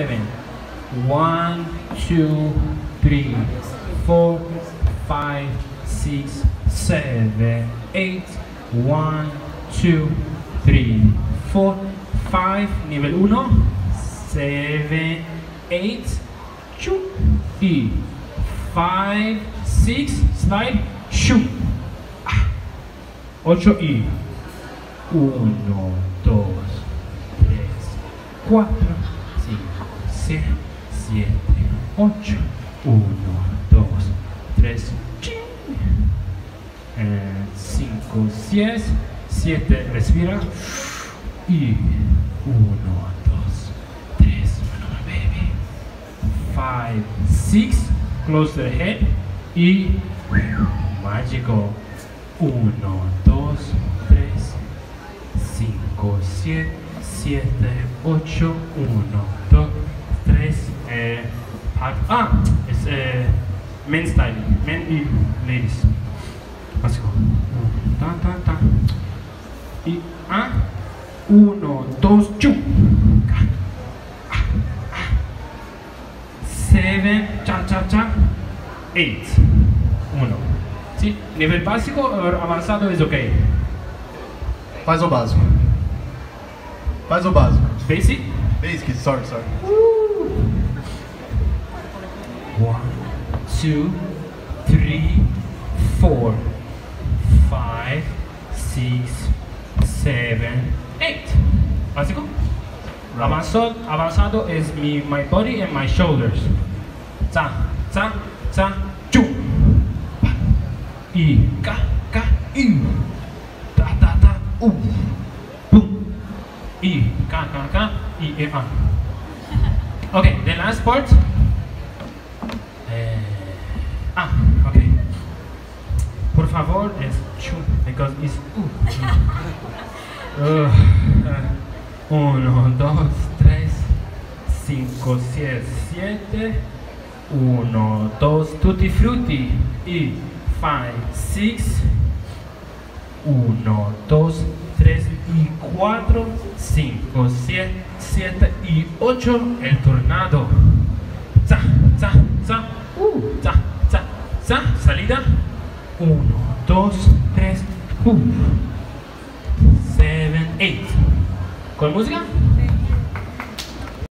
7. 1, 2, 3, 4, 5, 6, 7, 8. 1, 2, 3, 4, 5. Nivel 1. 7, 8. 2 y 5, 6. Slide. Shoot. 8 y 1, 2, 3, 4, 5, 6, 7, 8, 1, 2, 3, 5, 6, 7, respira y 1, 2, 3, baby, 5, 6, close the head y mágico. 1, 2, 3, 5, 7, 7, 8, 1, 2, 3, es men's style, men y ladies. Básico. Ta, ta, ta. Y 1, 2, 7, cha, cha, cha, 8, 1. ¿Sí? Nivel básico o avanzado es ok. Faz o básico. Faz o básico. Basic? Basic, sorry. 1, 2, 3, 4, 5, 6, 7, 8. Básico. Avanzado es my body and my shoulders. Za, za, za, chu. Y ka, y ta, ta, ta, boom. Y ka, y Okay, the last part. Okay. Por favor, es chu, because it's 1, 2, 3, 5, 6, 7. 1, 2, tutti frutti y 5, 6, 1, 2, 3 y 4, 5, 7 y 8, el tornado. Za, za, za, za, za, za, salida. 1, 2, 3, 7, 8. ¿Con música?